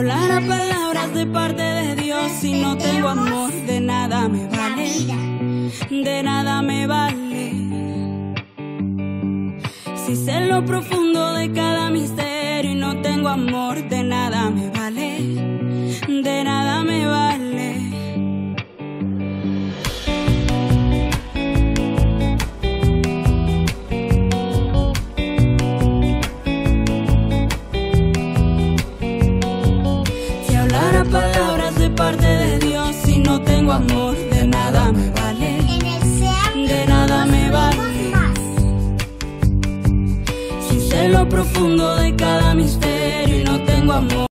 hablara palabras de parte de Dios, si no tengo amor, de nada me vale, de nada me vale. Si sé lo profundo de cada misterio y no tengo amor, de nada me vale, de nada me vale. Si hablara palabras de parte de Dios, si no tengo amor, de nada me vale, de nada me vale. Si sé lo profundo de cada misterio y no tengo amor.